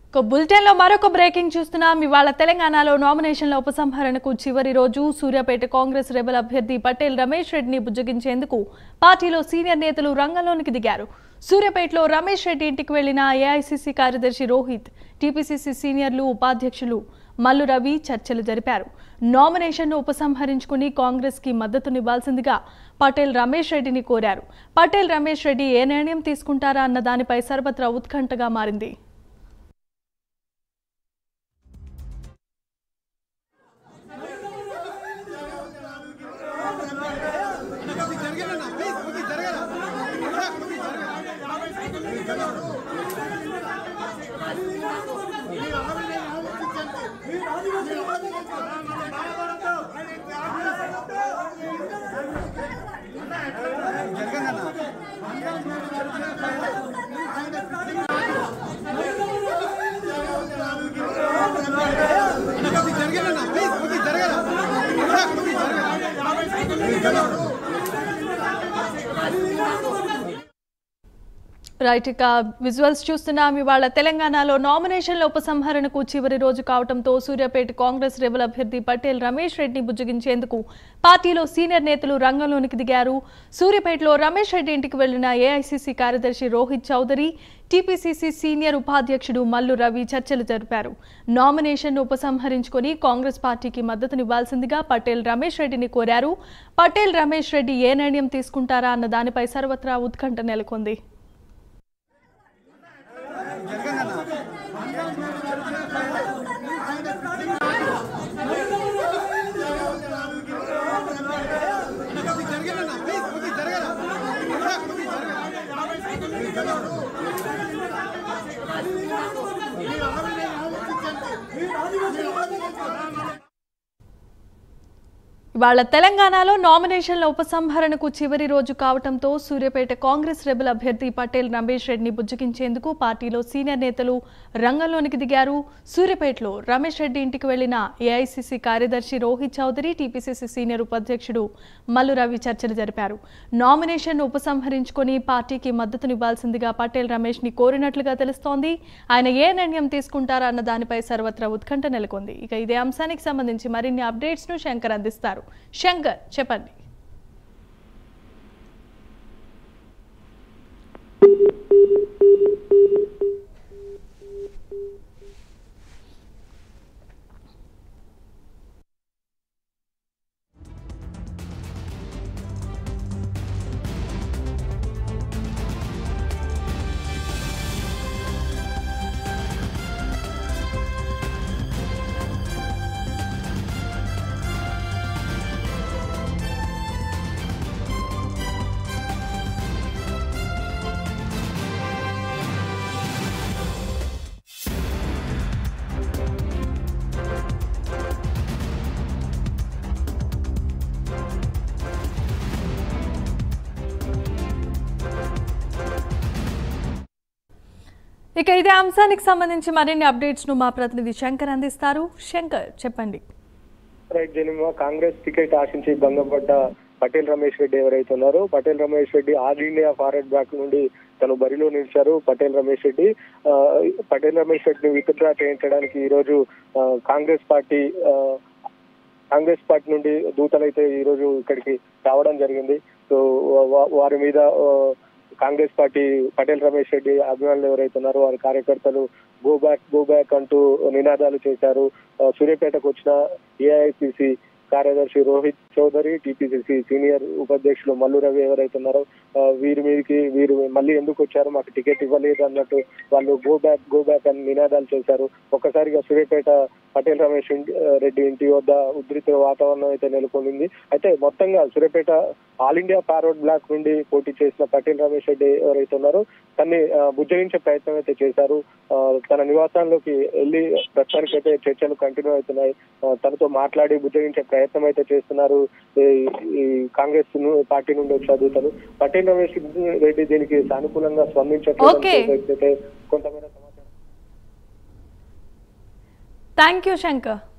బులెటిన్లో మరొక బ్రేకింగ్ చూస్తున్నాం. ఇవాళ తెలంగాణలో నామినేషన్ల ఉపసంహరణకు చివరి రోజు. సూర్యాపేట కాంగ్రెస్ రెబల్ అభ్యర్థి పటేల్ రమేష్ రెడ్డిని బుజ్జగించేందుకు పార్టీలో సీనియర్ నేతలు రంగంలోనికి దిగారు. సూర్యాపేటలో రమేష్ రెడ్డి ఇంటికి వెళ్లిన ఏఐసీసీ కార్యదర్శి రోహిత్, టీపీసీసీ సీనియర్లు, ఉపాధ్యక్షులు మల్లు రవి చర్చలు జరిపారు. నామినేషన్ను ఉపసంహరించుకుని కాంగ్రెస్ కి మద్దతునివ్వాల్సిందిగా పటేల్ రమేష్ రెడ్డిని కోరారు. పటేల్ రమేష్ రెడ్డి ఏ నిర్ణయం తీసుకుంటారా అన్న దానిపై సర్వత్రా ఉత్కంఠగా మారింది. రైట్, ఇక విజువల్స్ చూస్తున్నాం. ఇవాళ తెలంగాణలో నామినేషన్ల ఉపసంహరణకు చివరి రోజు కావడంతో సూర్యాపేట కాంగ్రెస్ రెబల్ అభ్యర్థి పటేల్ రమేష్ రెడ్డిని బుజ్జగించేందుకు పార్టీలో సీనియర్ నేతలు రంగంలోనికి దిగారు. సూర్యాపేటలో రమేష్ రెడ్డి ఇంటికి వెళ్లిన ఏఐసీసీ కార్యదర్శి రోహిత్ చౌదరి, టీపీసీసీ సీనియర్ ఉపాధ్యక్షుడు మల్లు రవి చర్చలు జరిపారు. నామినేషన్ను ఉపసంహరించుకొని కాంగ్రెస్ పార్టీకి మద్దతునివ్వాల్సిందిగా పటేల్ రమేష్ రెడ్డిని కోరారు. పటేల్ రమేష్ రెడ్డి ఏ నిర్ణయం తీసుకుంటారా అన్న దానిపై సర్వత్రా ఉత్కంఠ నెలకొంది. ఇవాళ తెలంగాణలో నామినేషన్ల ఉపసంహరణకు చివరి రోజు కావడంతో సూర్యాపేట కాంగ్రెస్ రెబల్ అభ్యర్థి పటేల్ రమేష్ రెడ్డిని బుజ్జగించేందుకు పార్టీలో సీనియర్ నేతలు రంగంలోనికి దిగారు. సూర్యాపేటలో రమేష్ రెడ్డి ఇంటికి వెళ్లిన ఏఐసీసీ కార్యదర్శి రోహిత్ చౌదరి, టీపీసీసీ సీనియర్ ఉపాధ్యక్షుడు మల్లు రవి చర్చలు జరిపారు. నామినేషన్ను ఉపసంహరించుకొని పార్టీకి మద్దతునివ్వాల్సిందిగా పటేల్ రమేష్ ని కోరినట్లుగా తెలుస్తోంది. ఆయన ఏ నిర్ణయం తీసుకుంటారా అన్న దానిపై సర్వత్రా ఉత్కంఠ నెలకొంది. ఇక ఇదే అంశానికి సంబంధించి మరిన్ని అప్డేట్స్ ను శంకర్ అందిస్తారు. శంకర్, చెప్పండి. ఇక ఇదే అంశానికి సంబంధించి మరిన్ని అప్డేట్స్ ను మా ప్రతినిధి శంకర్ అందిస్తారు. శంకర్, చెప్పండి. రైట్ జనిమా, కాంగ్రెస్ టికెట్ ఆశించి భంగపడ్డ పటేల్ రమేష్ రెడ్డి ఎవరైతే ఉన్నారో, Patel Ramesh Reddy All India Forward back నుండి తను బరిలో నిలిచారు. పటేల్ రమేష్ రెడ్డిని విత్డ్రా చేయించడానికి ఈ రోజు కాంగ్రెస్ పార్టీ నుండి దూతలైతే ఈ రోజు ఇక్కడికి రావడం జరిగింది. సో వారి మీద కాంగ్రెస్ పార్టీ పటేల్ రమేష్ రెడ్డి అభిమానులు ఎవరైతే ఉన్నారో వారి కార్యకర్తలు గో బ్యాక్ అంటూ నినాదాలు చేశారు. సూర్యాపేటకు వచ్చిన ఏఐసీసీ కార్యదర్శి రోహిత్ చౌదరి, టీపీసీసీ సీనియర్ ఉపాధ్యక్షులు మల్లు రవి ఎవరైతే ఉన్నారో వీరు మళ్ళీ ఎందుకు వచ్చారు, మాకు టికెట్ ఇవ్వలేదు అన్నట్టు వాళ్ళు గో బ్యాక్ అని నినాదాలు చేశారు. ఒక్కసారిగా సూర్యాపేట పటేల్ రమేష్ రెడ్డి ఇంటి వద్ద ఉద్రిక్త వాతావరణం అయితే నెలకొంది. అయితే మొత్తంగా Suryapet All India Forward Bloc నుండి పోటీ చేసిన పటేల్ రమేష్ రెడ్డి ఎవరైతే ఉన్నారో తన్ని బుజ్జగించే ప్రయత్నం అయితే చేశారు. తన నివాసంలోకి వెళ్లి ప్రస్తుతానికి అయితే చర్చలు కంటిన్యూ అవుతున్నాయి. తనతో మాట్లాడి బుజ్జగించే ప్రయత్నం అయితే చేస్తున్నారు ఈ కాంగ్రెస్ పార్టీ నుండి వచ్చే అధినేతలు. పటేల్ రమేష్ రెడ్డి దీనికి సానుకూలంగా స్పందించట్లేదు కొంతమేర సమాచారం. Thank you Shankar.